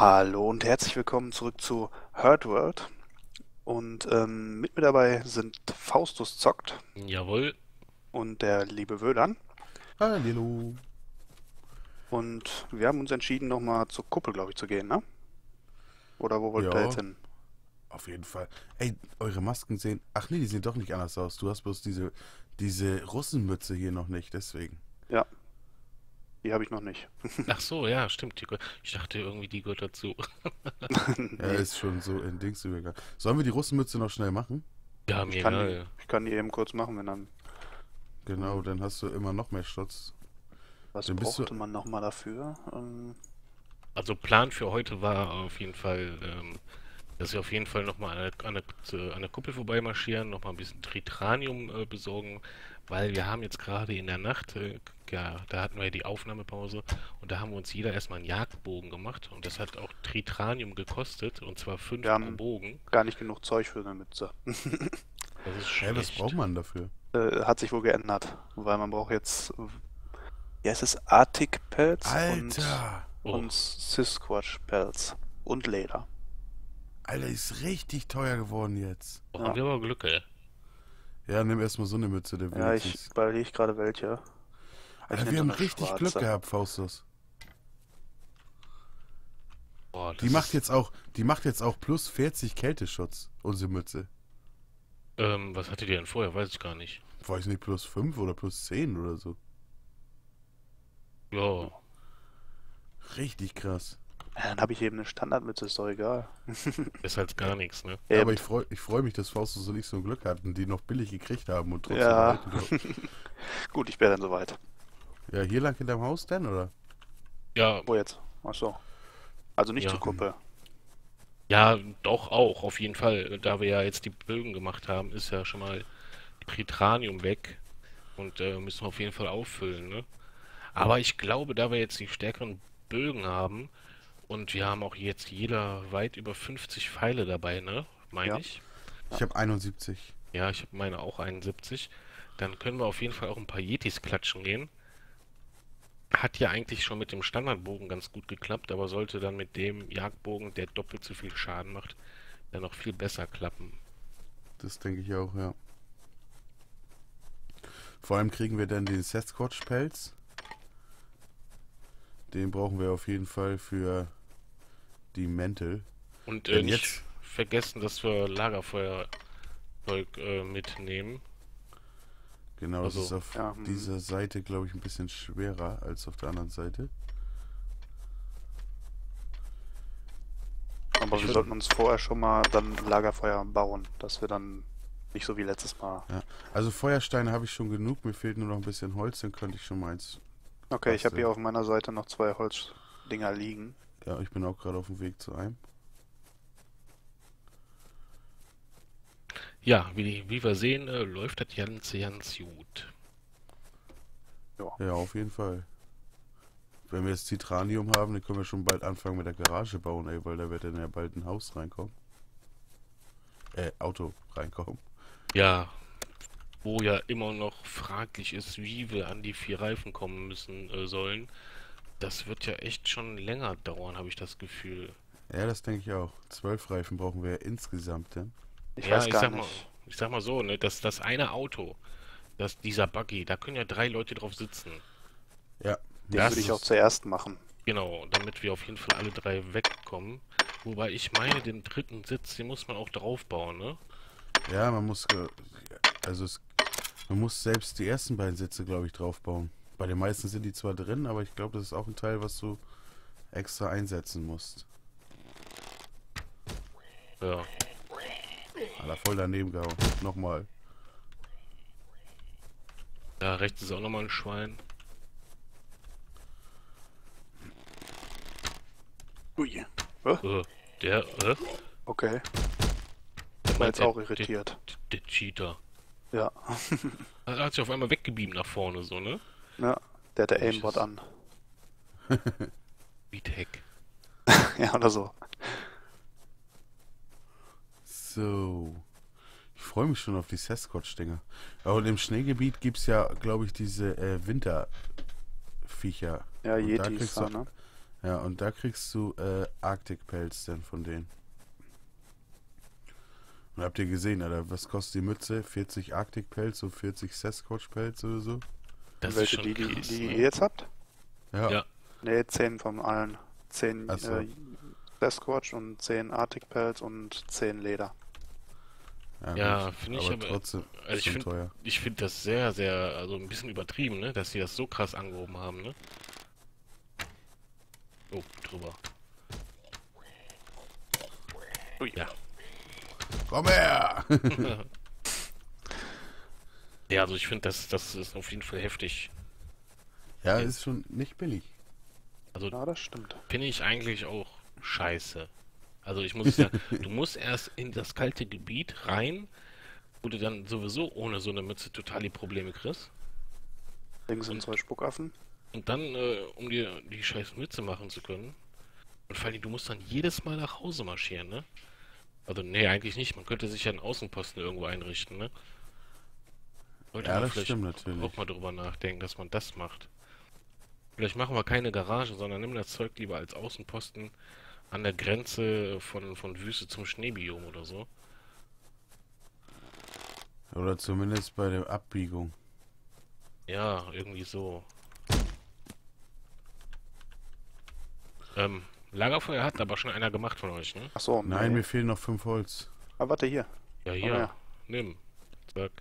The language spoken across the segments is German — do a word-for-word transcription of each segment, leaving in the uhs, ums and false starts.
Hallo und herzlich willkommen zurück zu Herd World. Und ähm, mit mir dabei sind Faustus zockt Jawohl. und der liebe Wödan. Hallo. Und wir haben uns entschieden, nochmal zur Kuppel, glaube ich, zu gehen, ne? Oder wo wollt ihr jetzt Ja, hin? auf jeden Fall. Ey, eure Masken sehen. Ach nee, die sehen doch nicht anders aus. Du hast bloß diese, diese Russenmütze hier noch nicht, deswegen. Ja, die habe ich noch nicht. Ach so, ja, stimmt. Die, gehört- ich dachte irgendwie, die gehört dazu. Ja, Nee, ist schon so in Dings übergegangen. Sollen wir die Russenmütze noch schnell machen? Ja, ich mir kann die, egal. ich kann die eben kurz machen, wenn dann. Genau, Hm, dann hast du immer noch mehr Schutz. Was Dann bist du. brauchte man nochmal dafür? Ähm, Also Plan für heute war auf jeden Fall, ähm, dass wir auf jeden Fall nochmal an der, an der, an der Kuppel vorbeimarschieren, nochmal ein bisschen Tritranium äh, besorgen, weil wir haben jetzt gerade in der Nacht, äh, ja, da hatten wir ja die Aufnahmepause und da haben wir uns jeder erstmal einen Jagdbogen gemacht und das hat auch Tritranium gekostet und zwar Wir fünf pro haben Bogen. gar nicht genug Zeug für eine Mütze. Das ist Hä, was braucht schlecht. man dafür? Äh, hat sich wohl geändert, weil man braucht jetzt, ja, es ist Arctic-Pelz und, Alter! Oh, und Sasquatch-Pelz und Leder. Alter, ist richtig teuer geworden jetzt. oh, haben Ja, wir aber Glück, ey. Ja, nimm erstmal so eine Mütze, dann ja, ich wenigstens. überlege gerade welche. Ich Alter, nehme wir so haben eine richtig Glück schwarze. gehabt, Faustus. Oh, Die das macht ist. jetzt auch, die macht jetzt auch plus vierzig Kälteschutz, unsere Mütze. Ähm, was hattet ihr denn vorher? Weiß ich gar nicht. Weiß nicht, plus fünf oder plus zehn oder so. Ja, Richtig krass. Ja, dann habe ich eben eine Standardmütze, ist doch egal. ist halt gar nichts, ne? Ja, aber Eben. ich freue ich freu mich, dass Faustus und ich so ein Glück hatten, die noch billig gekriegt haben und trotzdem Ja, behalten konnten. gut, ich wäre dann soweit. Ja, hier lang hinterm Haus denn, oder? Ja, Wo jetzt? Ach so. Also nicht zur ja. Kuppe. Ja, doch auch, auf jeden Fall. Da wir ja jetzt die Bögen gemacht haben, ist ja schon mal Tritranium weg. Und äh, müssen wir auf jeden Fall auffüllen, ne? Aber ich glaube, da wir jetzt die stärkeren Bögen haben und wir haben auch jetzt jeder weit über fünfzig Pfeile dabei, ne? Meine Ja, ich. ja. Ich habe einundsiebzig. Ja, ich habe meine auch einundsiebzig. Dann können wir auf jeden Fall auch ein paar Yetis klatschen gehen. Hat ja eigentlich schon mit dem Standardbogen ganz gut geklappt, aber sollte dann mit dem Jagdbogen, der doppelt so viel Schaden macht, dann noch viel besser klappen. Das denke ich auch, ja. Vor allem kriegen wir dann den Sasquatch-Pelz. Den brauchen wir auf jeden Fall für die Mäntel. Und äh, Denn nicht jetzt, vergessen, dass wir Lagerfeuerzeug äh, mitnehmen. genau, das ist Also, auf Ja, hm. dieser Seite, glaube ich, ein bisschen schwerer als auf der anderen Seite. Aber ich wir würde, sollten uns vorher schon mal dann ein Lagerfeuer bauen, dass wir dann nicht so wie letztes Mal. Ja. Also Feuersteine habe ich schon genug, mir fehlt nur noch ein bisschen Holz, dann könnte ich schon mal eins Okay, ich habe hier basteln. auf meiner Seite noch zwei Holzdinger liegen. Ja, ich bin auch gerade auf dem Weg zu einem. ja, wie, wie wir sehen, äh, läuft das Ganze ganz gut. Ja, Ja, auf jeden Fall. Wenn wir jetzt Titranium haben, dann können wir schon bald anfangen mit der Garage bauen, ey, weil da wird dann ja bald ein Haus reinkommen. Äh, Auto reinkommen. Ja, wo ja immer noch fraglich ist, wie wir an die vier Reifen kommen müssen äh, sollen. Das wird ja echt schon länger dauern, habe ich das Gefühl. Ja, das denke ich auch. Zwölf Reifen brauchen wir ja insgesamt denn. ich Ja, weiß ich gar sag mal, nicht. ich sag mal so, ne, dass das eine Auto, dass dieser Buggy, da können ja drei Leute drauf sitzen. Ja, Den das würde ich auch Das, ist. zuerst machen. genau, damit wir auf jeden Fall alle drei wegkommen. Wobei ich meine, den dritten Sitz, den muss man auch draufbauen, ne? Ja, man muss. ge- Also es, man muss selbst die ersten beiden Sitze, glaube ich, draufbauen. Bei den meisten sind die zwar drin, aber ich glaube, das ist auch ein Teil, was du extra einsetzen musst. Ja. Alter, voll daneben gehauen. Nochmal. Da rechts ist auch nochmal ein Schwein. Ui. Hä? Äh, der, äh, Okay, der war meint jetzt der, auch der, irritiert. der Cheater. Ja, Er hat sich auf einmal weggebeamt nach vorne, so, ne? ja, der hatte Komisch Aimbot ist. an. Wie Heck. Ja, oder so. So. Ich freue mich schon auf die Sasquatch-Dinger. Aber und im Schneegebiet gibt es ja, glaube ich, diese äh, Winterviecher. Ja, Und da Yetis kriegst da, du, ne? Ja, und da kriegst du äh, Arctic-Pelz dann von denen. Und habt ihr gesehen, Alter, was kostet die Mütze? vierzig Arctic-Pelz und vierzig Sasquatch-Pelz oder so? Das ist Welche, schon die, die, krass, die ne? ihr jetzt habt? Ja. Ja. Ne, zehn von allen. zehn Ach so. äh, Sasquatch und zehn Arctic Pelz und zehn Leder. Ja, gut, finde ich aber aber- trotzdem also ich schon find- teuer. Ich finde das sehr, sehr, also ein bisschen übertrieben, ne? Dass sie das so krass angehoben haben, ne? Oh, drüber. Ui. Ja. Komm her! Ja, also ich finde, das, das ist auf jeden Fall heftig. Ja, ist schon nicht billig. Also Ja, das stimmt. finde ich eigentlich auch scheiße. Also ich muss ja, du musst erst in das kalte Gebiet rein, wo du dann sowieso ohne so eine Mütze total die Probleme kriegst. Links sind zwei Spuckaffen. Und dann, äh, um dir die scheiß Mütze machen zu können. Und vor allem, du musst dann jedes Mal nach Hause marschieren, ne? Also, nee, eigentlich nicht. Man könnte sich ja einen Außenposten irgendwo einrichten, ne? Sollte Ja, man das vielleicht stimmt natürlich. auch mal drüber nachdenken, dass man das macht. Vielleicht machen wir keine Garage, sondern nimm das Zeug lieber als Außenposten an der Grenze von, von Wüste zum Schneebiom oder so. Oder zumindest bei der Abbiegung. Ja, irgendwie so. Ähm, Lagerfeuer hat aber schon einer gemacht von euch, ne? Achso, Nein, nee. mir fehlen noch fünf Holz. Ah, warte, hier. Ja, Oh, hier. ja. Nimm. Zack.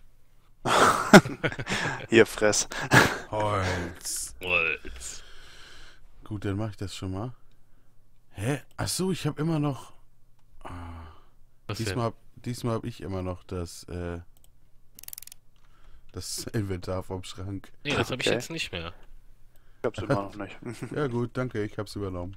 Hier, fress. Holz. Holz. Gut, dann mache ich das schon mal. Hä? Ach so, ich habe immer noch... Ah, Was diesmal hab, diesmal habe ich immer noch das, äh, das Inventar vom Schrank. Nee, das habe ich Okay. jetzt nicht mehr. Ich hab's immer noch nicht. Ja gut, danke, ich hab's übernommen.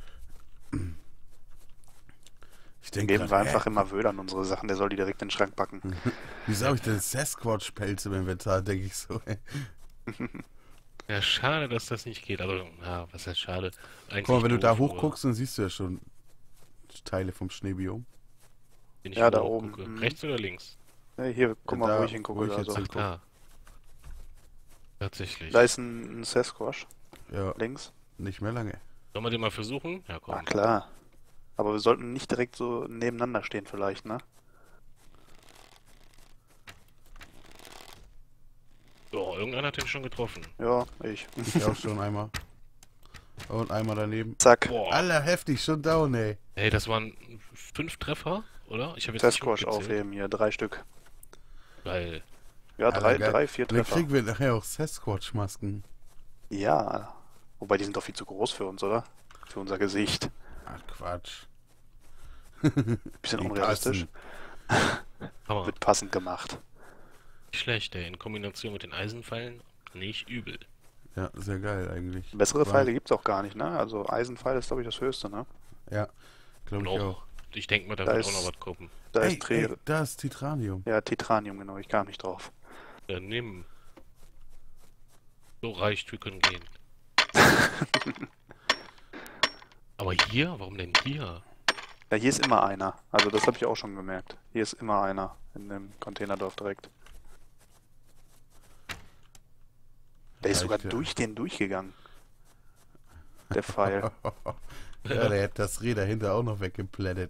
Ich denke Geben wir grad, einfach hä, immer Wöhl an unsere Sachen, der soll die direkt in den Schrank packen. wieso habe ich denn Sasquatch-Pelz im Inventar, denke ich so. Ey. Ja, schade, dass das nicht geht. Also, ja, was heißt schade? Eigentlich Guck mal, wenn du da doof, aber hochguckst, dann siehst du ja schon Teile vom Schneebiom. wenn ich Ja, da hochgucke. oben. Mhm. Rechts oder links? Hey, hier, guck mal, Da, wo ich hingucke. wo ich Da, jetzt so. hinguck. Da. Tatsächlich. Da ist ein, ein Sasquatch Ja, links. nicht mehr lange. Sollen wir den mal versuchen? Ja, komm. Ah, klar. Aber wir sollten nicht direkt so nebeneinander stehen vielleicht, ne? So, irgendeiner hat den schon getroffen. Ja, ich. Ich auch schon einmal. Und einmal daneben. Zack. Boah. Alter, heftig, schon down, ey. Hey, das waren fünf Treffer, oder? Ich habe jetzt Sasquatch nicht mitgezählt. aufheben hier, drei Stück. Geil. Ja, Alter, drei, geil. drei, vier Dann Treffer. kriegen wir nachher auch Sasquatch-Masken. Ja. Wobei, die sind doch viel zu groß für uns, oder? Für unser Gesicht. Ach, Quatsch. Bisschen Die unrealistisch. passen. Hammer. Wird passend gemacht. Nicht schlecht, ey. In Kombination mit den Eisenpfeilen nicht übel. Ja, sehr geil eigentlich. Bessere War- Pfeile gibt's auch gar nicht, ne? Also Eisenpfeil ist, glaube ich, das höchste, ne? Ja, glaube ich Noch. auch. Ich denke mal, da, Da wird ist- auch noch was kommen. Da Ey, ist Tre ey, da ist Titranium. Ja, Titranium, genau, ich kam nicht drauf. Ja, nimm. So reicht, wir können gehen. Aber hier? Warum denn hier? Ja, hier ist immer einer. Also das habe ich auch schon gemerkt. Hier ist immer einer in dem Containerdorf direkt. Der ist Ja, sogar ich- durch den durchgegangen. Der Pfeil. Ja, der hätte das Reh dahinter auch noch weggeplättet.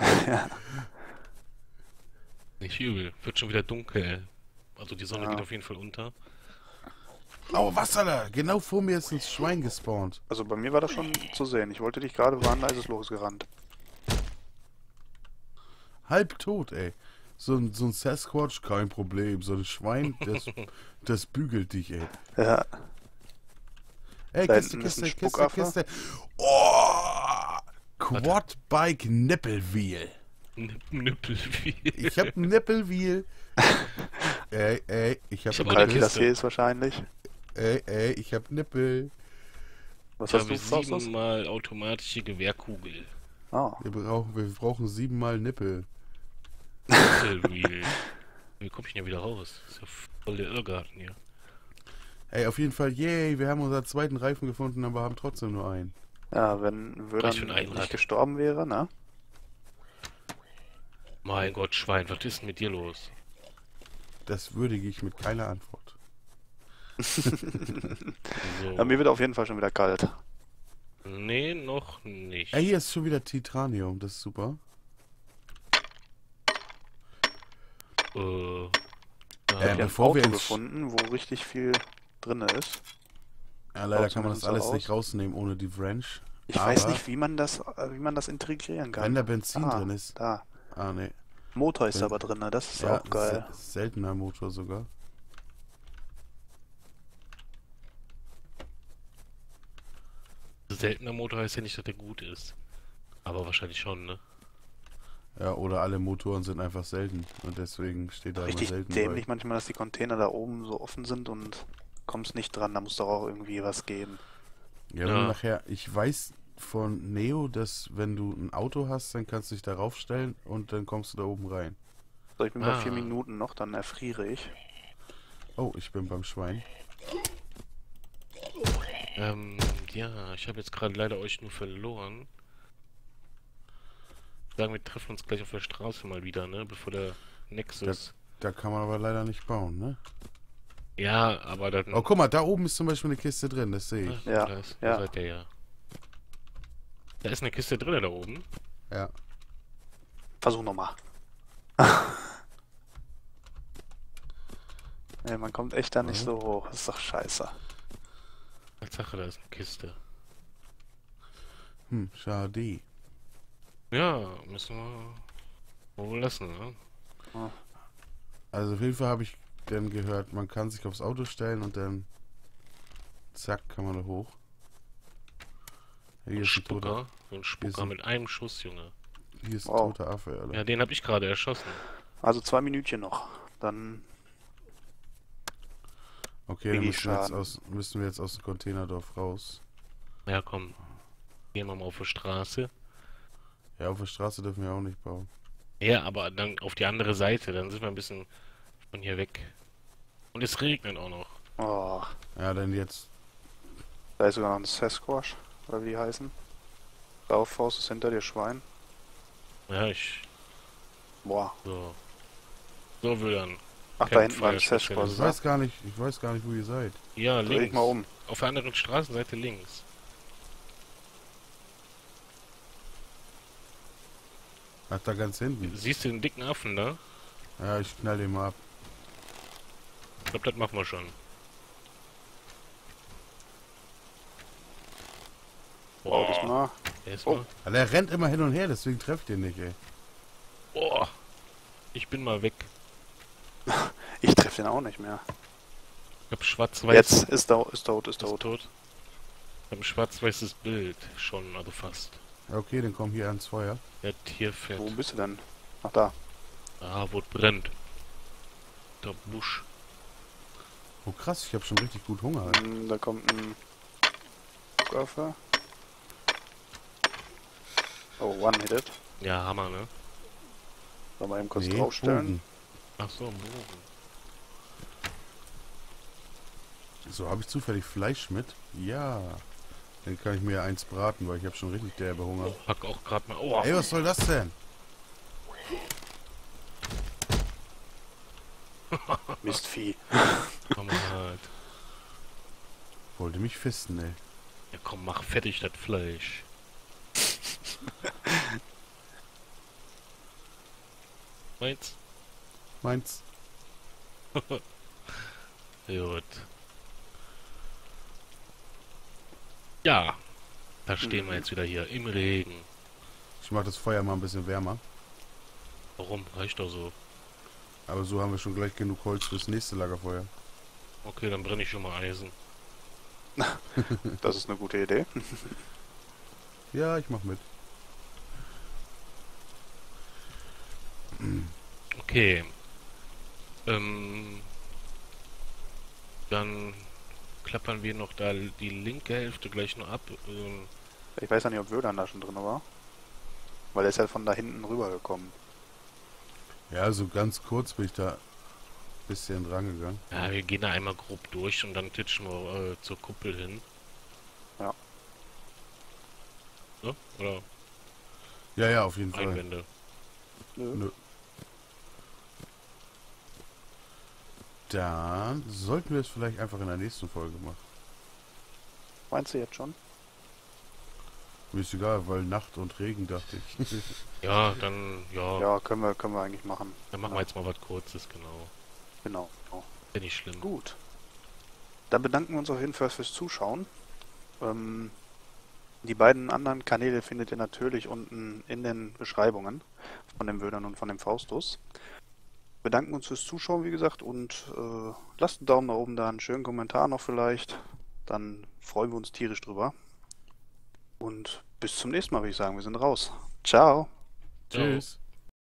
Nicht übel. Wird schon wieder dunkel. Also die Sonne Ja. geht auf jeden Fall unter. Oh, was soll er? Genau vor mir ist ein Schwein gespawnt. Also bei mir war das schon zu sehen. Ich wollte dich gerade warnen, da ist es losgerannt. Halb tot, ey. So ein, so ein Sasquatch, kein Problem. So ein Schwein, das, das bügelt dich, ey. Ja, Ey, Da Kiste, hinten ist ein Kiste, Kiste, Spuckaffe. Kiste. Oh! Quad-Bike Nippelwheel. Nipp- Nippelwheel. Ich hab ein Nippelwheel. Ey, ey, ich hab Ich hab ein auch eine kalt Nippel. das hier ist wahrscheinlich. Ey, ey, ich hab Nippel. Was Ich hast habe du, Faustus? siebenmal automatische Gewehrkugel. Ah, Wir brauchen, wir brauchen siebenmal Nippel. Nippelwheel. Wie komme ich denn hier wieder raus? Das ist ja voll der Irrgarten hier. Ey, auf jeden Fall, yay, wir haben unseren zweiten Reifen gefunden, aber haben trotzdem nur einen. ja, wenn Wödern Reicht für ein Einrad. nicht gestorben wäre, ne? Mein Gott, Schwein, was ist denn mit dir los? Das würdige ich mit keiner Antwort. So, Ja, mir wird auf jeden Fall schon wieder kalt. Nee, noch nicht. Ey, hier ist schon wieder Titranium, das ist super. Äh, Äh, Ich habe ja, hier ein bevor wir Auto ins- gefunden, wo richtig viel drin ist. Ja, leider Schaut kann man das zumindest so alles aus. nicht rausnehmen ohne die Wrench. Ich Aber weiß nicht, wie man das, äh, wie man das integrieren kann. wenn da Benzin Ah, drin ist. da. Ah, nee. Motor ist Wenn- aber drin, ne? Das ist Ja, auch geil. se seltener Motor sogar. seltener Motor heißt ja nicht, dass der gut ist. Aber wahrscheinlich schon, ne? Ja, oder alle Motoren sind einfach selten. Und deswegen steht da immer Richtig selten dämlich manchmal, dass die Container da oben so offen sind und kommst nicht dran. Da muss doch auch irgendwie was geben. bei. Ja, wenn Ja. du nachher, ich weiß von Neo, dass wenn du ein Auto hast, dann kannst du dich darauf stellen und dann kommst du da oben rein. So, ich bin bei Ah. vier Minuten noch, dann erfriere ich. Oh, ich bin beim Schwein. Ähm, ja, ich habe jetzt gerade leider euch nur verloren. Sagen wir treffen uns gleich auf der Straße mal wieder, ne? Bevor der Nexus. Da kann man aber leider nicht bauen, ne? Ja, aber dann. Oh, guck mal, da oben ist zum Beispiel eine Kiste drin, das sehe ich. Ah, Ja, da, ist, ja. da seid ihr ja. Da ist eine Kiste drin da oben. Ja. Versuch nochmal. Ja, man kommt echt da nicht Mhm. so hoch. Das ist doch scheiße. Tatsache, da ist eine Kiste. Hm, schade. Ja, müssen wir wohl lassen, ne? Also auf jeden Fall habe ich dann gehört, man kann sich aufs Auto stellen und dann zack, kann man da hoch. Hier Ein ist ein toter, Spucker. So ein Spucker sind- mit einem Schuss, Junge. hier ist ein Wow. toter Affe, Alter. Ja, den habe ich gerade erschossen. Also zwei Minütchen noch. Dann Okay, dann Biggie müssen wir, jetzt Schaden. aus, müssen wir jetzt aus dem Containerdorf raus. Ja, komm. Gehen wir mal auf die Straße. Ja, auf der Straße dürfen wir auch nicht bauen. Ja, aber dann auf die andere Seite. Dann sind wir ein bisschen von hier weg. Und es regnet auch noch. Oh, Ja, dann jetzt. da ist sogar noch ein Sasquatch, oder wie die heißen. Laufhaus ist hinter dir, Schwein. Ja, ich. Boah. So. So, Wildern. Ach, da hinten war ein Campfire Sasquatch. Ich weiß gar nicht, ich weiß gar nicht, wo ihr seid. Ja, Dreh dich links. mal um. Auf der anderen Straßenseite links. Ach, da ganz hinten. Siehst du den dicken Affen da? Ja, ich knall den mal ab. Ich glaube, das machen wir schon. Bau dich mal. Erstmal. Oh. Ja, der rennt immer hin und her, deswegen trefft ihr nicht, ey. Boah. Ich bin mal weg. Ich treffe den auch nicht mehr. Ich hab schwarz-weiß. Jetzt ist tot, ist tot, ist Ist tot. tot. Ich hab ein schwarz-weißes Bild schon, also fast. Ja, okay, dann komm hier ans Feuer. Der Tierfett. Wo bist du denn? Ach da. Ah, wo es brennt. Der Busch. Oh krass, ich habe schon richtig gut Hunger. Ey. Hm, da kommt ein Gaffer. Oh, one-hitted. Ja, Hammer, ne? Soll mal eben kurz Nee, draufstellen. Bogen. Ach so, ein Bogen. So, habe ich zufällig Fleisch mit? Ja. Dann kann ich mir eins braten, weil ich habe schon richtig derbe Hunger. Pack auch gerade mal. Oh, Ey, was soll das denn? Mistvieh. komm halt. Wollte mich fisten, ey. Ja, komm, mach fertig das Fleisch. Meins? Meins. Gut. Ja. Da stehen wir Mhm. jetzt wieder hier im Regen. Ich mache das Feuer mal ein bisschen wärmer. Warum? Reicht doch so. Aber so haben wir schon gleich genug Holz fürs nächste Lagerfeuer. Okay, dann brenne ich schon mal Eisen. Das ist eine gute Idee. Ja, ich mach mit. Okay. Ähm, dann klappern wir noch da die linke Hälfte gleich noch ab. Ähm, Ich weiß ja nicht, ob Wödern da schon drin war. Weil er ist ja von da hinten rübergekommen. Ja, so ganz kurz bin ich da ein bisschen dran gegangen. ja, wir gehen da einmal grob durch und dann titschen wir äh, zur Kuppel hin. Ja. Ne? Oder Ja, ja, auf jeden Fall. Einwände. Nö. Dann sollten wir es vielleicht einfach in der nächsten Folge machen. Meinst du jetzt schon? Mir ist egal, weil Nacht und Regen, dachte ich. Ja, dann, ja, Ja, können wir, können wir eigentlich machen. dann machen wir jetzt mal was Kurzes, genau. Genau. genau. Ist nicht schlimm. Gut. Dann bedanken wir uns auf jeden Fall fürs Zuschauen. Ähm, die beiden anderen Kanäle findet ihr natürlich unten in den Beschreibungen von dem Wöhnern und von dem Faustus. Bedanken uns fürs Zuschauen, wie gesagt, und äh, lasst einen Daumen nach oben da, einen schönen Kommentar noch vielleicht. Dann freuen wir uns tierisch drüber. Und bis zum nächsten Mal, würde ich sagen. Wir sind raus. Ciao. Ciao. Tschüss.